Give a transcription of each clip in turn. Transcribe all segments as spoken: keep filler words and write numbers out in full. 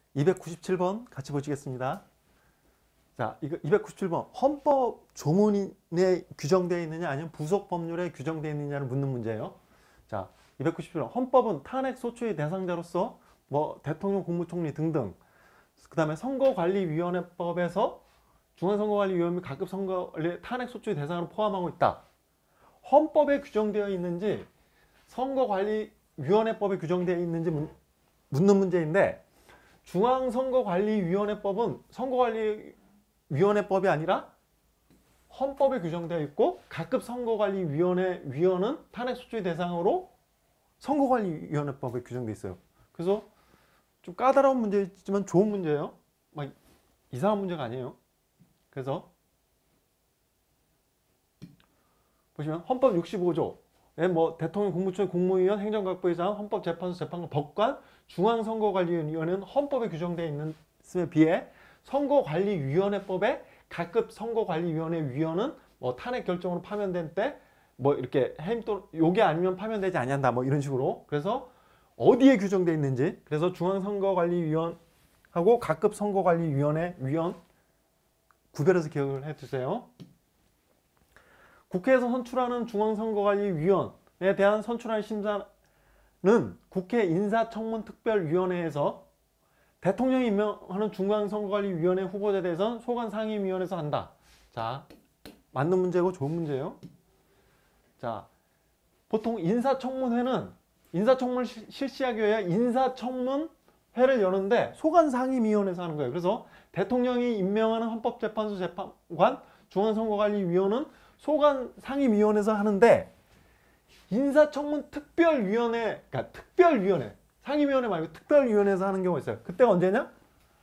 이백구십칠 번 같이 보시겠습니다. 자, 이거 이백구십칠 번 헌법 조문에 규정되어 있느냐 아니면 부속 법률에 규정되어 있느냐를 묻는 문제예요. 자, 이백구십칠 번 헌법은 탄핵 소추의 대상자로서 뭐 대통령, 국무총리 등등, 그 다음에 선거관리위원회법에서 중앙선거관리위원회 각급 선거관리 탄핵 소추의 대상으로 포함하고 있다. 헌법에 규정되어 있는지 선거관리위원회법에 규정되어 있는지 묻는 문제인데, 중앙선거관리위원회법은 선거관리위원회법이 아니라 헌법에 규정되어 있고, 각급 선거관리위원회 위원은 탄핵소추의 대상으로 선거관리위원회법에 규정되어 있어요. 그래서 좀 까다로운 문제지만 좋은 문제예요. 막 이상한 문제가 아니에요. 그래서 보시면 헌법 육십오 조에 뭐 대통령, 국무총리, 국무위원, 행정각부의장, 헌법재판소, 재판관, 법관, 중앙선거관리위원회는 헌법에 규정되어 있는 것에 비해 선거관리위원회법에 각급 선거관리위원회 위원은 뭐 탄핵 결정으로 파면된 때 뭐 이렇게 해임 또 요게 아니면 파면되지 아니한다 뭐 이런 식으로. 그래서 어디에 규정되어 있는지, 그래서 중앙선거관리위원하고 각급 선거관리위원회 위원 구별해서 기억을 해주세요. 국회에서 선출하는 중앙선거관리위원에 대한 선출안 심사는 국회 인사청문특별위원회에서, 대통령이 임명하는 중앙선거관리위원회 후보자에 대해서는 소관상임위원회에서 한다. 자, 맞는 문제고 좋은 문제예요. 자, 보통 인사청문회는 인사청문을 실시하기 위해 인사청문회를 여는데 소관상임위원회에서 하는 거예요. 그래서 대통령이 임명하는 헌법재판소 재판관, 중앙선거관리위원은 소관상임위원회에서 하는데, 인사청문특별위원회, 그러니까 특별위원회, 상임위원회 말고 특별위원회에서 하는 경우가 있어요. 그때가 언제냐?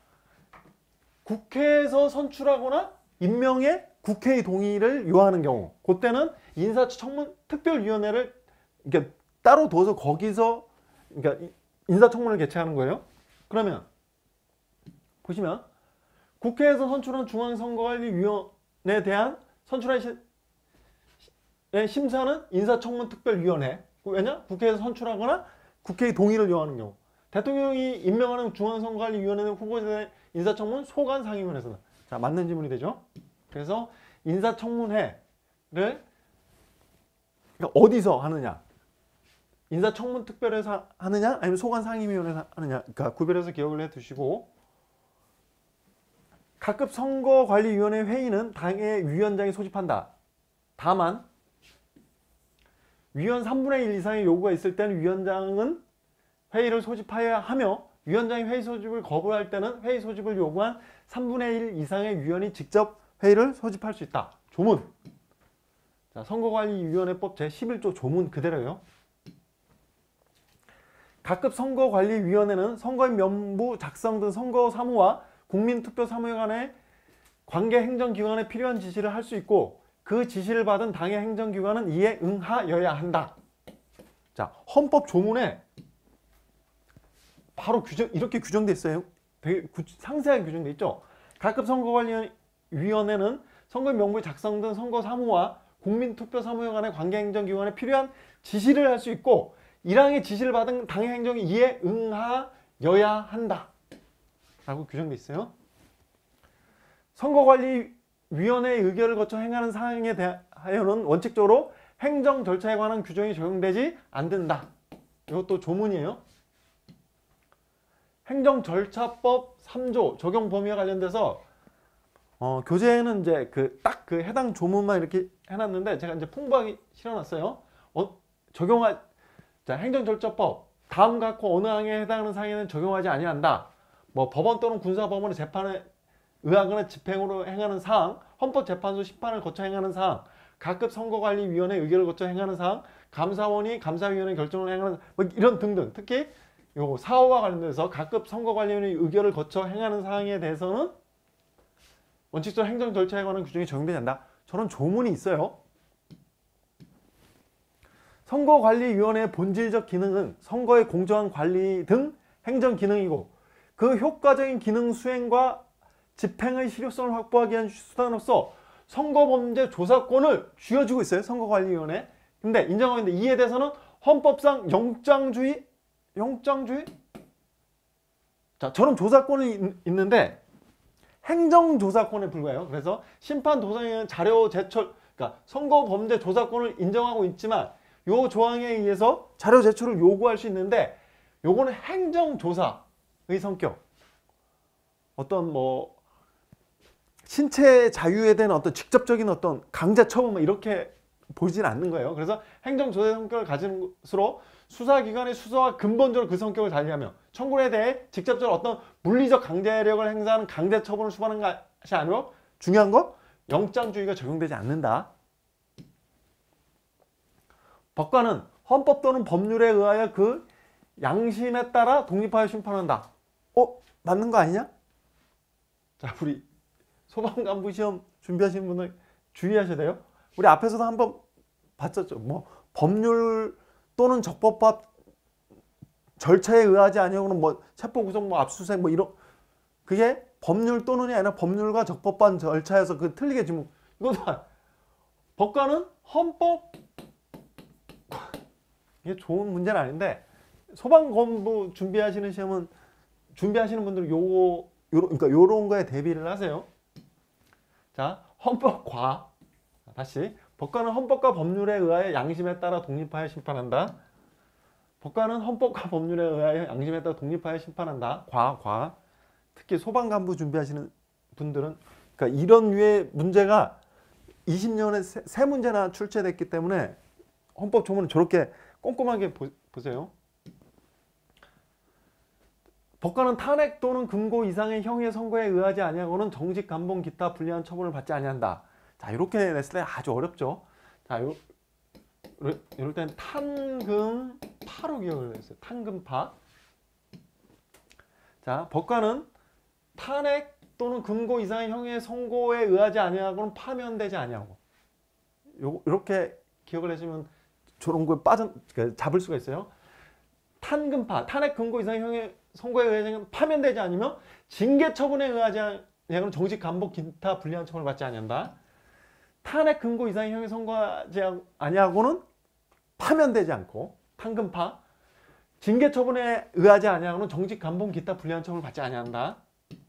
국회에서 선출하거나 임명에 국회의 동의를 요하는 경우, 그때는 인사청문특별위원회를 이렇게 따로 둬서 거기서 그러니까 인사청문을 개최하는 거예요. 그러면 보시면 국회에서 선출한 중앙선거관리위원회에 대한 선출한 시, 심사는 인사청문특별위원회. 왜냐? 국회에서 선출하거나 국회의 동의를 요하는 경우. 대통령이 임명하는 중앙선거관리위원회 후보자의 인사청문 소관상임위원회에서는. 자, 맞는 질문이 되죠. 그래서 인사청문회를 그러니까 어디서 하느냐? 인사청문특별회에서 하느냐? 아니면 소관상임위원회에서 하느냐? 그러니까 구별해서 기억을 해두시고, 각급 선거관리위원회 회의는 당의 위원장이 소집한다. 다만 위원 삼분의 일 이상의 요구가 있을 때는 위원장은 회의를 소집하여야 하며, 위원장이 회의 소집을 거부할 때는 회의 소집을 요구한 삼분의 일 이상의 위원이 직접 회의를 소집할 수 있다. 조문. 자, 선거관리위원회법 제십일 조 조문 그대로예요. 각급 선거관리위원회는 선거인 명부 작성 등 선거 사무와 국민투표 사무에 관해 관계 행정기관에 필요한 지시를 할 수 있고, 그 지시를 받은 당의 행정기관은 이에 응하여야 한다. 자, 헌법 조문에 바로 규정, 이렇게 규정돼 있어요. 되게 구, 상세하게 규정돼 있죠. 각급 선거관리위원회는 선거인 명부의 작성 등 선거 사무와 국민투표 사무에 관해 관계 행정기관에 필요한 지시를 할 수 있고, 이랑의 지시를 받은 당의 행정이 이에 응하여야 한다. 라고 규정돼 있어요. 선거관리위원회의 의결을 거쳐 행하는 사항에 대하여는 원칙적으로 행정 절차에 관한 규정이 적용되지 않는다. 이것도 조문이에요. 행정절차법 삼 조 적용 범위와 관련돼서 어, 교재에는 이제 그 딱 그 해당 조문만 이렇게 해놨는데, 제가 이제 풍부하게 실어놨어요. 어, 적용할 자, 행정절차법 다음 각호 어느 항에 해당하는 사항에는 적용하지 아니한다. 뭐 법원 또는 군사법원의 재판에 의하거나 집행으로 행하는 사항, 헌법재판소 심판을 거쳐 행하는 사항, 각급 선거관리위원회 의결을 거쳐 행하는 사항, 감사원이 감사위원회 결정을 행하는 뭐 이런 등등. 특히 요 사호와 관련돼서 각급 선거관리위원회 의결을 거쳐 행하는 사항에 대해서는 원칙적 행정 절차에 관한 규정이 적용되지 않는다. 저런 조문이 있어요. 선거관리위원회의 본질적 기능은 선거의 공정한 관리 등 행정 기능이고, 그 효과적인 기능 수행과 집행의 실효성을 확보하기 위한 수단으로서 선거범죄 조사권을 쥐어주고 있어요. 선거관리위원회. 근데 인정하고 있는데, 이에 대해서는 헌법상 영장주의, 영장주의? 자, 저런 조사권이 있, 있는데 행정조사권에 불과해요. 그래서 심판 도상에는 자료 제출, 그러니까 선거 범죄 조사권을 인정하고 있지만 요 조항에 의해서 자료 제출을 요구할 수 있는데 요거는 행정조사의 성격. 어떤 뭐 신체 자유에 대한 어떤 직접적인 어떤 강제 처분 뭐 이렇게 보이진 않는 거예요. 그래서 행정조사의 성격을 가지는 것으로 수사기관의 수사와 근본적으로 그 성격을 달리하며 청구에 대해 직접적으로 어떤 물리적 강제력을 행사하는 강제 처분을 수반하는 것이 아니고 중요한 건 영장주의가 적용되지 않는다. 법관은 헌법 또는 법률에 의하여 그 양심에 따라 독립하여 심판한다. 어? 맞는 거 아니냐? 자, 우리 소방간부 시험 준비하시는 분들 주의하셔야 돼요. 우리 앞에서도 한번 봤었죠. 뭐 법률 또는 적법법 절차에 의하지 아니하고는 뭐 체포 구속 뭐 압수수색 뭐 이런 그게 법률 또는이 아니라 법률과 적법한 절차에서 그 틀리게 지금 이것도 법관은 헌법 이게 좋은 문제는 아닌데 소방공부 준비하시는 시험은 준비하시는 분들은 요거 요런 그러니까 요런 거에 대비를 하세요. 자, 헌법과 다시 법관은 헌법과 법률에 의하여 양심에 따라 독립하여 심판한다. 법관은 헌법과 법률에 의하여 양심에 따라 독립하여 심판한다. 과, 과. 특히 소방간부 준비하시는 분들은 그러니까 이런 류의 문제가 이십 년에 세, 세 문제나 출제됐기 때문에 헌법 조문을 저렇게 꼼꼼하게 보, 보세요. 법관은 탄핵 또는 금고 이상의 형의 선고에 의하지 아니하고는 정직, 감봉, 기타 불리한 처분을 받지 아니한다. 자, 이렇게 냈을 때 아주 어렵죠. 자, 요, 이럴 땐 탄금파로 기억을 했어요. 탄금파. 자, 법관은 탄핵 또는 금고 이상의 형의 선고에 의하지 아니하고는 파면되지 아니하고. 요, 이렇게 기억을 해주면 저런 거에 빠져 잡을 수가 있어요. 탄금파, 탄핵 금고 이상의 형의 선고에 의하지 파면되지 않으며 징계 처분에 의하지 아니하고는 정직, 감봉, 기타 불리한 처분을 받지 아니한다. 탄핵 금고 이상의 형의 선고하지 아니하고는 파면되지 않고 탄금파, 징계 처분에 의하지 아니하고는 정직, 감봉, 기타 불리한 처분을 받지 아니한다.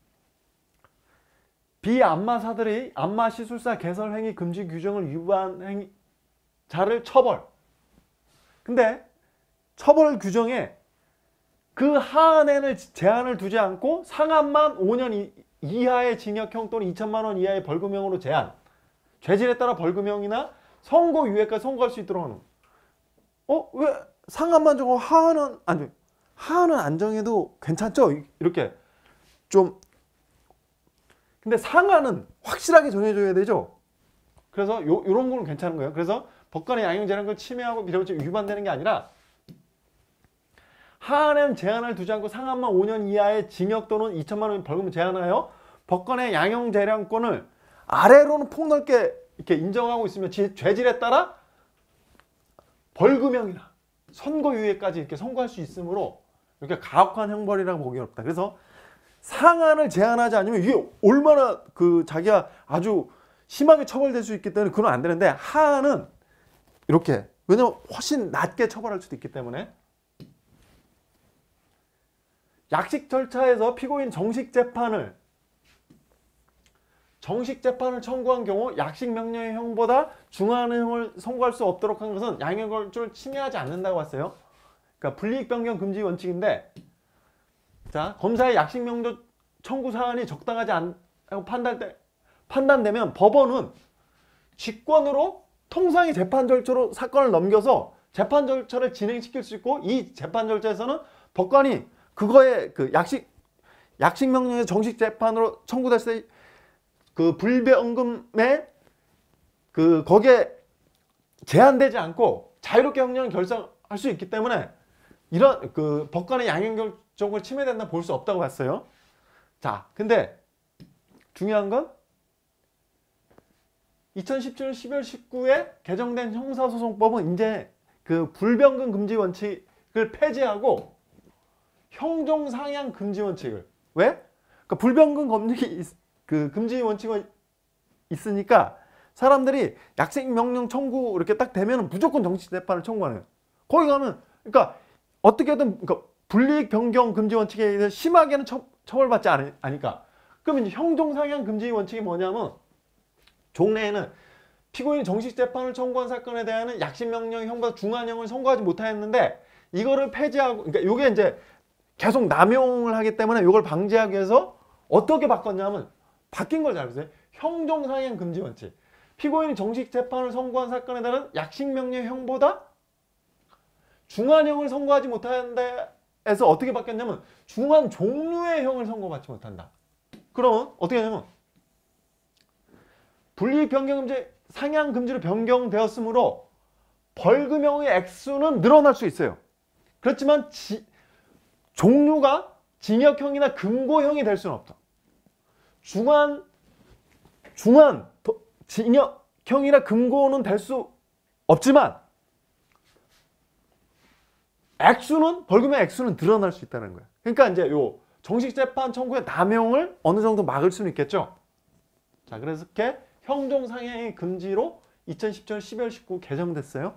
비안마사들이 안마 시술사 개설 행위 금지 규정을 위반 행위 자를 처벌. 근데 처벌 규정에 그 하한에는 제한을 두지 않고 상한만 오 년 이하의 징역형 또는 이천만 원 이하의 벌금형으로 제한. 죄질에 따라 벌금형이나 선고유예까지 선고할 수 있도록 하는. 어? 왜 상한만 정하고 하한은 아니 하한은 안 정해도 괜찮죠? 이렇게 좀 근데 상한은 확실하게 정해줘야 되죠. 그래서 요, 요런 거는 괜찮은 거예요. 그래서 법관의 양형재량을 걸 침해하고 비례범죄 위반되는 게 아니라 하한에는 제한을 두지 않고 상한만 오 년 이하의 징역 또는 이천만 원 벌금을 제한하여 법관의 양형재량권을 아래로는 폭넓게 이렇게 인정하고 있으면 죄질에 따라 벌금형이나 선고유예까지 이렇게 선고할 수 있으므로 이렇게 가혹한 형벌이라고 보기 어렵다. 그래서 상한을 제한하지 않으면 이게 얼마나 그 자기가 아주 심하게 처벌될 수 있기 때문에 그건 안 되는데 하한은 이렇게 왜냐면 훨씬 낮게 처벌할 수도 있기 때문에 약식 절차에서 피고인 정식 재판을 정식 재판을 청구한 경우 약식 명령의 형보다 중한 형을 선고할 수 없도록 한 것은 양형권을 침해하지 않는다고 했어요. 그러니까 불이익 변경 금지 원칙인데 자, 검사의 약식 명령 청구 사안이 적당하지 않다고 판단 때, 판단되면 법원은 직권으로 통상의 재판 절차로 사건을 넘겨서 재판 절차를 진행시킬 수 있고 이 재판 절차에서는 법관이 그거에 그 약식 약식 명령의 정식 재판으로 청구됐을 때 그 불변금에 그 거기에 제한되지 않고 자유롭게 형량을 결정할 수 있기 때문에 이런 그 법관의 양형 결정을 침해된다 볼 수 없다고 했어요. 자, 근데 중요한 건 이천십칠 년 십이월 십구일에 개정된 형사소송법은 이제 그 불변금 금지 원칙을 폐지하고 형종 상향 금지 원칙을 왜? 그러니까 불변금 검증이 그 금지 원칙이 있으니까 사람들이 약식 명령 청구 이렇게 딱 되면 무조건 정식 재판을 청구하는 거예요. 거기 가면 그러니까 어떻게든 그러니까 불이익 변경 금지 원칙에 의해서 심하게는 처, 처벌받지 않, 않으니까. 그럼 이제 형종상향 금지 원칙이 뭐냐면 종래에는 피고인이 정식 재판을 청구한 사건에 대한 약식 명령 형보다 중한형을 선고하지 못하였는데 이거를 폐지하고, 그러니까 이게 이제 계속 남용을 하기 때문에 이걸 방지하기 위해서 어떻게 바꿨냐면 바뀐 걸 잘 보세요. 형종상향 금지 원칙. 피고인이 정식 재판을 선고한 사건에 대한 약식 명령형보다 중한형을 선고하지 못하는데 에서 어떻게 바뀌었냐면 중한 종류의 형을 선고받지 못한다. 그럼 어떻게 하냐면 불이익 변경 금지 상향 금지로 변경되었으므로 벌금형의 액수는 늘어날 수 있어요. 그렇지만 지, 종류가 징역형이나 금고형이 될 수는 없다. 중한 중한 도, 징역형이나 금고는 될 수 없지만 액수는 벌금의 액수는 늘어날 수 있다는 거예요. 그러니까 이제 요 정식 재판 청구의 남용을 어느 정도 막을 수는 있겠죠. 자, 그래서 이렇게 형종 상향의 금지로 이천십칠 년 십이월 십구 일 개정됐어요.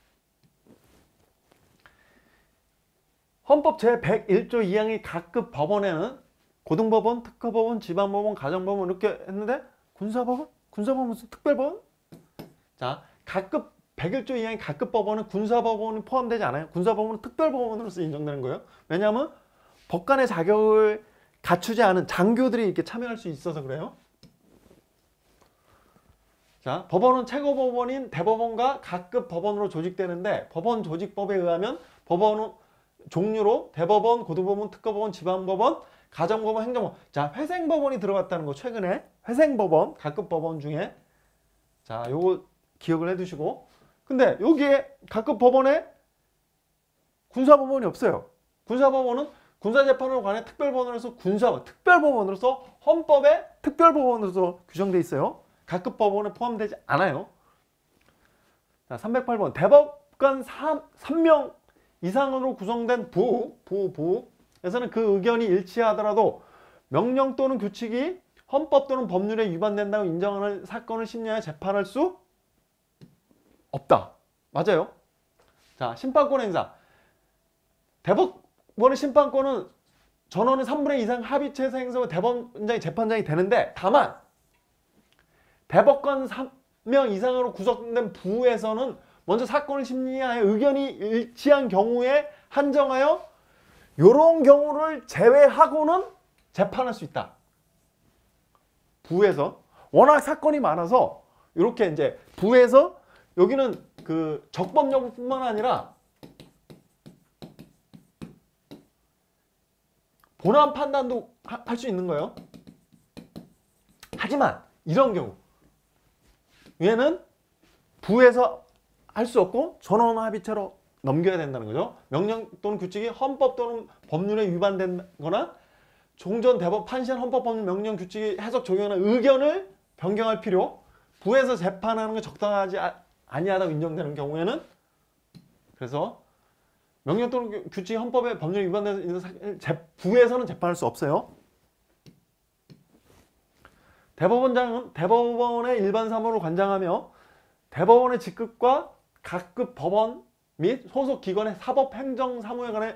헌법 제백일 조 이 항의 각급 법원에는 고등법원, 특허법원, 지방법원, 가정법원 이렇게 했는데 군사법원? 군사법원 무슨 특별법원? 자, 각급 백일 조 이 항의 각급 법원은 군사법원이 포함되지 않아요. 군사법원은 특별법원으로서 인정되는 거예요. 왜냐하면 법관의 자격을 갖추지 않은 장교들이 이렇게 참여할 수 있어서 그래요. 자, 법원은 최고법원인 대법원과 각급 법원으로 조직되는데 법원 조직법에 의하면 법원은 종류로 대법원, 고등법원, 특허법원, 지방법원, 가정법원, 행정법원. 자, 회생법원이 들어갔다는 거 최근에 회생법원, 각급 법원 중에 자, 요거 기억을 해두시고 근데 여기에 각급 법원에 군사법원이 없어요. 군사법원은 군사재판을 관해 특별법원으로서 군사 특별법원으로서 헌법에 특별법원으로서 규정돼 있어요. 각급 법원에 포함되지 않아요. 자, 삼백팔 번 대법관 삼 명 이상으로 구성된 부, 부, 부에서는 그 의견이 일치하더라도 명령 또는 규칙이 헌법 또는 법률에 위반된다고 인정하는 사건을 심리하여 재판할 수 없다. 맞아요. 자, 심판권 행사. 대법원의 심판권은 전원의 삼분의 이 이상 합의체에서 행사하고 대법원장이 재판장이 되는데 다만 대법관 삼 명 이상으로 구성된 부에서는 먼저 사건을 심리하여 의견이 일치한 경우에 한정하여 이런 경우를 제외하고는 재판할 수 있다. 부에서 워낙 사건이 많아서 이렇게 이제 부에서 여기는 그 적법 여부뿐만 아니라 본안 판단도 할 수 있는 거예요. 하지만 이런 경우 얘는 부에서 할 수 없고 전원 합의체로 넘겨야 된다는 거죠. 명령 또는 규칙이 헌법 또는 법률에 위반된거나 종전 대법 판시한 헌법 법률 명령 규칙이 해석 적용하는 의견을 변경할 필요, 부에서 재판하는 게 적당하지 아니하다고 인정되는 경우에는 그래서 명령 또는 규칙이 헌법에 법률에 위반돼서 부에서는 재판할 수 없어요. 대법원장은 대법원의 일반 사무를 관장하며 대법원의 직급과 각급 법원 및 소속 기관의 사법 행정 사무에 관해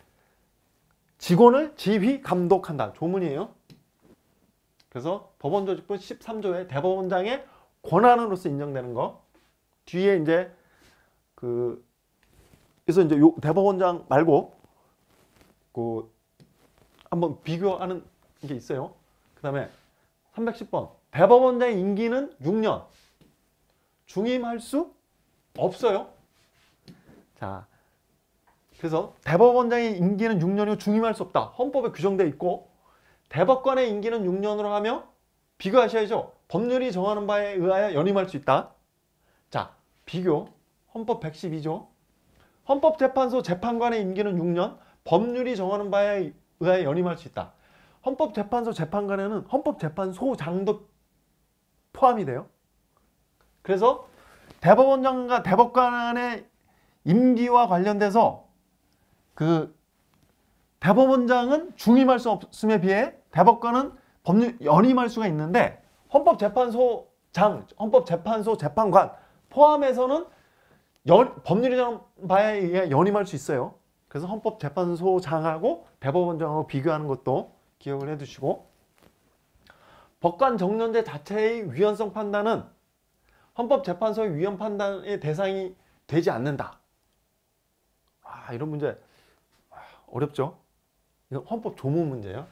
직원을 지휘 감독한다. 조문이에요. 그래서 법원조직부 십삼 조의 대법원장의 권한으로서 인정되는 거. 뒤에 이제 그 그래서 이제 요 대법원장 말고 그 한번 비교하는 게 있어요. 그다음에 삼백십 번 대법원장의 임기는 육 년. 중임할 수 없어요. 자, 그래서 대법원장의 임기는 육 년이고 중임할 수 없다. 헌법에 규정되어 있고 대법관의 임기는 육 년으로 하며 비교하셔야죠. 법률이 정하는 바에 의하여 연임할 수 있다. 자, 비교. 헌법 백십이 조. 헌법재판소 재판관의 임기는 육 년. 법률이 정하는 바에 의하여 연임할 수 있다. 헌법재판소 재판관에는 헌법재판소장도 포함이 돼요. 그래서 대법원장과 대법관의 임기와 관련돼서 그 대법원장은 중임할 수 없음에 비해 대법관은 법률 연임할 수가 있는데 헌법재판소장, 헌법재판소 재판관 포함해서는 연, 법률이 정한 바에 의해 연임할 수 있어요. 그래서 헌법재판소장하고 대법원장하고 비교하는 것도 기억을 해두시고, 법관 정년제 자체의 위헌성 판단은 헌법재판소의 위헌 판단의 대상이 되지 않는다. 아, 이런 문제 어렵죠? 이건 헌법 조문 문제예요.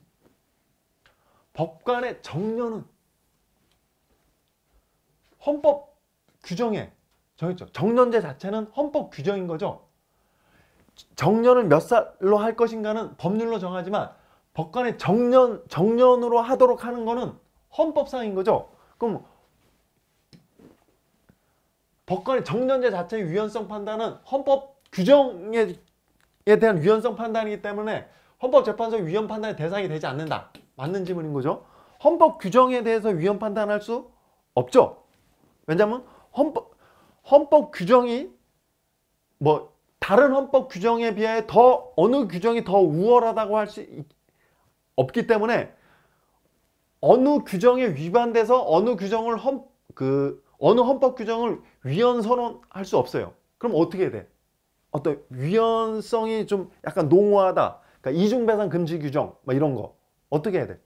법관의 정년은 헌법 규정에 정했죠. 정년제 자체는 헌법 규정인 거죠. 정년을 몇 살로 할 것인가는 법률로 정하지만 법관의 정년, 정년으로 하도록 하는 거는 헌법상인 거죠. 그럼 법관의 정년제 자체의 위헌성 판단은 헌법 규정에 대한 위헌성 판단이기 때문에 헌법재판소의 위헌 판단의 대상이 되지 않는다. 맞는 지문인 거죠. 헌법 규정에 대해서 위헌 판단할 수 없죠. 왜냐하면 헌법, 헌법 규정이 뭐 다른 헌법 규정에 비해 더 어느 규정이 더 우월하다고 할 수 없기 때문에 어느 규정에 위반돼서 어느 규정을 헌, 그 어느 헌법 규정을 위헌 선언할 수 없어요. 그럼 어떻게 돼? 어떤 위헌성이 좀 약간 농후하다. 그러니까 이중배상 금지 규정 막 이런 거 어떻게 해야 돼?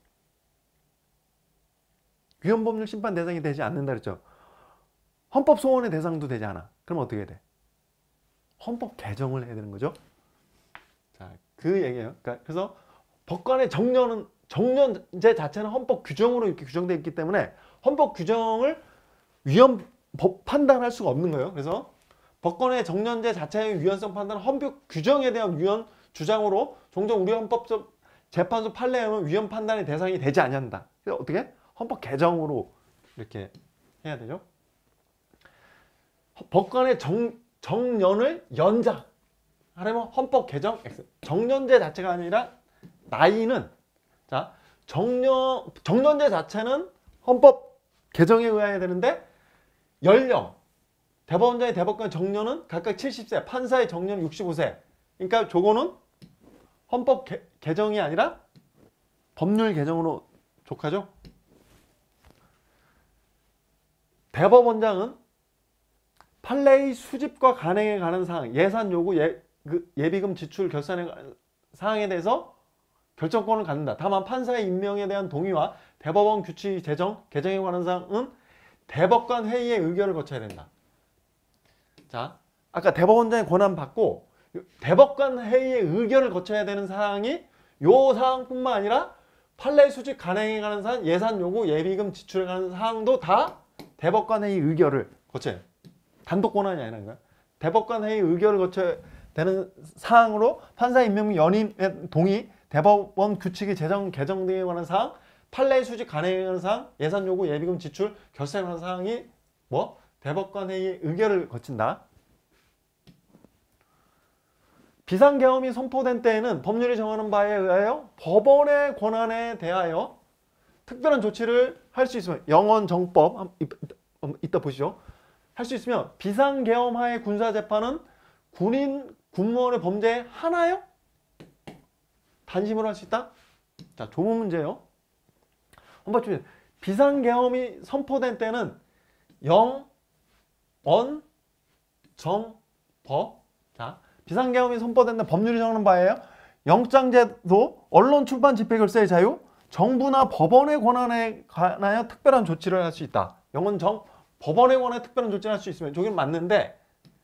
위헌법률 심판 대상이 되지 않는다 그랬죠. 헌법 소원의 대상도 되지 않아. 그럼 어떻게 해야 돼? 헌법 개정을 해야 되는 거죠. 자, 그 얘기예요. 그러니까 그래서 법관의 정년은 정년제 자체는 헌법 규정으로 이렇게 규정되어 있기 때문에 헌법 규정을 위헌 법 판단할 수가 없는 거예요. 그래서 법관의 정년제 자체의 위헌성 판단은 헌법 규정에 대한 위헌 주장으로 종종 우리 헌법적 재판소 판례에는 위헌 판단의 대상이 되지 않는다. 그래서 어떻게? 헌법 개정으로 이렇게 해야 되죠. 법관의 정, 정년을 연장하려면 헌법 개정 X. 정년제 자체가 아니라 나이는 자 정년 정년제 자체는 헌법 개정에 의해야 되는데 연령 대법원장의 대법관 정년은 각각 칠십 세, 판사의 정년은 육십오 세. 그러니까 저거는 헌법 개, 개정이 아니라 법률 개정으로 족하죠. 대법원장은 판례의 수집과 간행에 관한 사항, 예산 요구, 예, 그 예비금 지출 결산에 관한 사항에 대해서 결정권을 갖는다. 다만 판사의 임명에 대한 동의와 대법원 규칙 제정, 개정에 관한 사항은 대법관 회의의 의결을 거쳐야 된다. 자, 아까 대법원장의 권한 받고 대법관 회의의 의결을 거쳐야 되는 사항이 요 사항뿐만 아니라 판례 수집 간행에 관한 사항, 예산 요구, 예비금 지출에 관한 사항도 다 대법관 회의 의결을 거쳐야 돼요. 단독 권한이 아니라는 거야. 대법관 회의 의결을 거쳐야 되는 사항으로 판사 임명 및 연임의 동의, 대법원 규칙의 제정, 개정 등에 관한 사항, 판례 수집 간행에 관한 사항, 예산 요구, 예비금 지출, 결산에 관한 사항이 뭐? 대법관 회의의 의결을 거친다. 비상계엄이 선포된 때에는 법률이 정하는 바에 의하여 법원의 권한에 대하여 특별한 조치를 할 수 있으면 영원정법 이따 보시죠. 할 수 있으면 비상계엄하의 군사재판은 군인 군무원의 범죄에 하나요? 단심으로 할 수 있다? 자, 조문 문제예요. 헌법주의 비상계엄이 선포된 때는 영, 원, 정, 법. 자, 비상계엄이 선포된다 법률이 정하는 바예요. 영장제도, 언론 출판 집회 결세의 자유, 정부나 법원의 권한에 관하여 특별한 조치를 할 수 있다. 영은 정, 법원에 관한 특별한 조치를 할 수 있으면 저긴 맞는데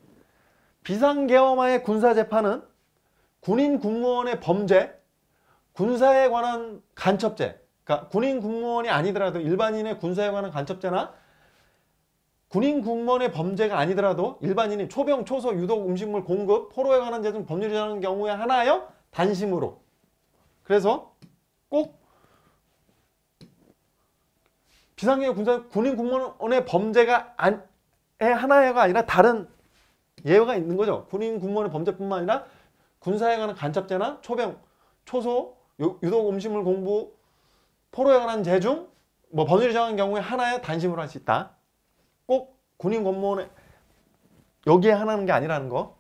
비상계엄하의 군사재판은 군인 군무원의 범죄, 군사에 관한 간첩죄, 그러니까 군인 군무원이 아니더라도 일반인의 군사에 관한 간첩죄나 군인 군무원의 범죄가 아니더라도 일반인이 초병, 초소, 유독, 음식물 공급, 포로에 관한 죄 등 법률이 정하는 경우에 하나여 단심으로. 그래서 꼭 비상계엄 군사 군인 군무원의 범죄가 안, 하나가 아니라 다른 예외가 있는 거죠. 군인 군무원의 범죄뿐만 아니라 군사에 관한 간첩죄나 초병, 초소, 유독 음식물 공부, 포로에 관한 죄 중 뭐 법률이 정한 경우에 하나에 단심으로 할 수 있다. 꼭 군인 군무원의 여기에 하나는 게 아니라는 거.